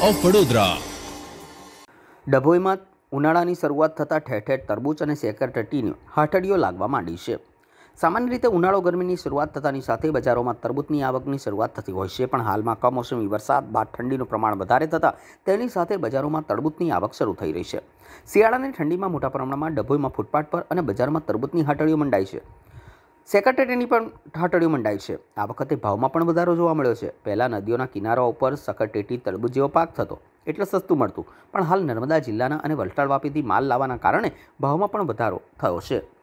Of Vadodara. ડભોઈમાં ઉનાળાની શરૂઆત થતાં ઠેર ઠેર તરબૂચ અને શેકરટેટીની હાટડીઓ લાગવા માંડી છે. સામાન્ય રીતે ઉનાળો ગરમીની શરૂઆત થતાની સાથે બજારોમાં તરબૂચની આવકની શરૂઆત થતી હોય છે, પણ હાલમાં કમોસમી વરસાદ બાદ ઠંડીનું પ્રમાણ વધારે થતાં તેની સાથે બજારોમાં તરબૂચની આવક શરૂ થઈ રહી છે. શિયાળાની ઠંડીમાં મોટા પ્રમાણમાં ડભોઈમાં ફૂટપાથ પર અને બજારમાં તરબૂચની હાટડીઓ મંડાઈ છે. શેકરટેટીની પણ હાટડીઓ મંડાઈ છે. આ વખતે ભાવમાં પણ વધારો જોવા મળ્યો છે. પહેલાં નદીઓના કિનારા ઉપર શક્કરટેટી તરબૂચ જેવો પાક થતો એટલે સસ્તું મળતું, પણ હાલ નર્મદા જિલ્લાના અને વલસાડ વાપીથી માલ લાવવાના કારણે ભાવમાં પણ વધારો થયો છે.